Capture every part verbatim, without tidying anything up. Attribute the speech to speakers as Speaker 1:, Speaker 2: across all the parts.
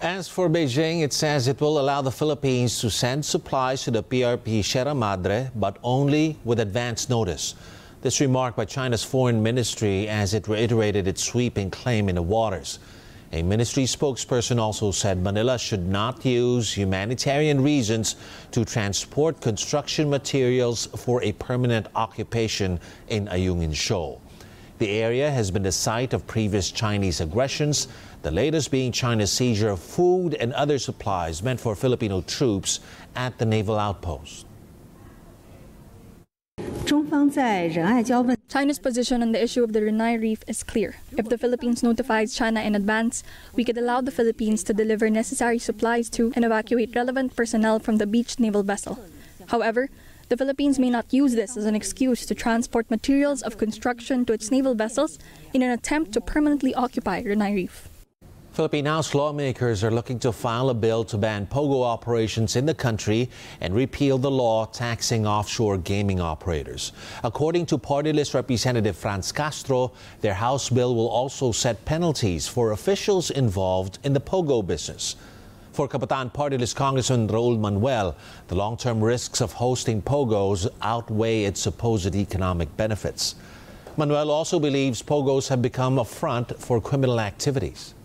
Speaker 1: As for Beijing, it says it will allow the Philippines to send supplies to the P R P Sierra Madre, but only with advance notice. This remark by China's foreign ministry as it reiterated its sweeping claim in the waters. A ministry spokesperson also said Manila should not use humanitarian reasons to transport construction materials for a permanent occupation in Ayungin Shoal. The area has been the site of previous Chinese aggressions, the latest being China's seizure of food and other supplies meant for Filipino troops at the naval outpost.
Speaker 2: China's position on the issue of the Renai Reef is clear. If the Philippines notifies China in advance, we could allow the Philippines to deliver necessary supplies to and evacuate relevant personnel from the beached naval vessel. However, the Philippines may not use this as an excuse to transport materials of construction to its naval vessels in an attempt to permanently occupy Renai Reef.
Speaker 1: Philippine House lawmakers are looking to file a bill to ban pogo operations in the country and repeal the law taxing offshore gaming operators. According to Party List Representative Franz Castro, their House bill will also set penalties for officials involved in the pogo business. For Kabataan Party List Congressman Raul Manuel, the long-term risks of hosting pogos outweigh its supposed economic benefits. Manuel also believes pogos have become a front for criminal activities.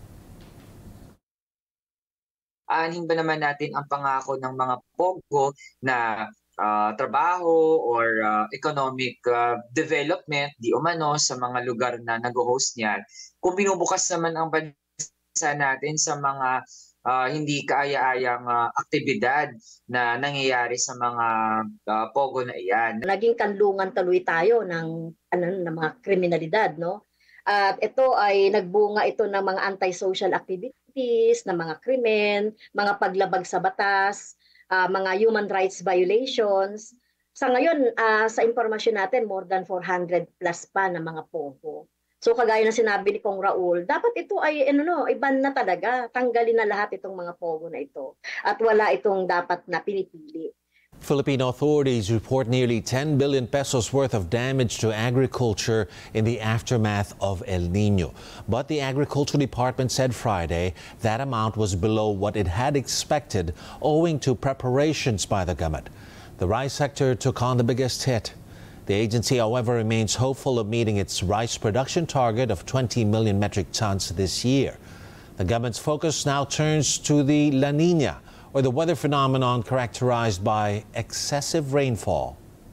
Speaker 3: Aanhin ba naman natin ang pangako ng mga pogo na uh, trabaho or uh, economic uh, development di umano sa mga lugar na nag-host niyan kung binubukas naman ang bansa natin sa mga uh, hindi kaaya-ayang uh, aktibidad na nangyayari sa mga uh, pogo na iyan.
Speaker 4: Naging kanlungan tuloy tayo ng, ano, ng mga kriminalidad, no? At ito ay nagbunga ito ng mga anti-social activities, ng mga krimen, mga paglabag sa batas, uh, mga human rights violations. Sa ngayon, uh, sa impormasyon natin, more than four hundred plus pa na mga pogo. So kagaya ng sinabi ni Kong Raul, dapat ito ay ano no, iban na talaga, tanggalin na lahat itong mga pogo na ito. At wala itong dapat na pinipili.
Speaker 1: Philippine authorities report nearly ten billion pesos worth of damage to agriculture in the aftermath of El Nino. But the Agriculture Department said Friday that amount was below what it had expected owing to preparations by the government. The rice sector took on the biggest hit. The agency, however, remains hopeful of meeting its rice production target of twenty million metric tons this year. The government's focus now turns to the La Nina, or the weather phenomenon characterized by excessive rainfall.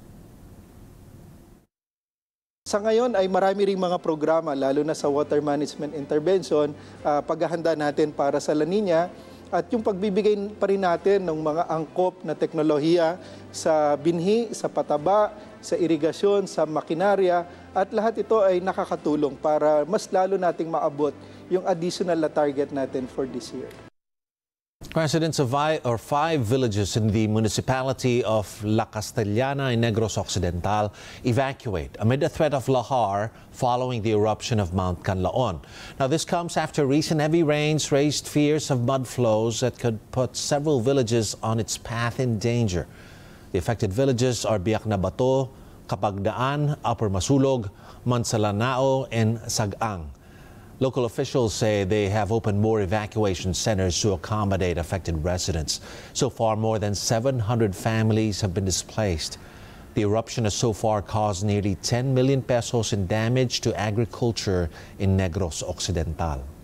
Speaker 5: Sa ngayon ay marami ring mga programa, lalo na sa water management intervention, uh, paghahanda natin para sa La Nina at yung pagbibigay pa rin natin ng mga angkop na teknolohiya sa binhi, sa pataba, sa irigasyon, sa makinarya, at lahat ito ay nakakatulong para mas lalo nating maabot yung additional na target natin for this year.
Speaker 1: Residents of or five villages in the municipality of La Castellana in Negros Occidental evacuate amid the threat of lahar following the eruption of Mount Canlaon. Now, this comes after recent heavy rains raised fears of mud flows that could put several villages on its path in danger. The affected villages are Biak na Bato, Kapagdaan, Upper Masulog, Mansalanao, and Sagang. Local officials say they have opened more evacuation centers to accommodate affected residents. So far, more than seven hundred families have been displaced. The eruption has so far caused nearly ten million pesos in damage to agriculture in Negros Occidental.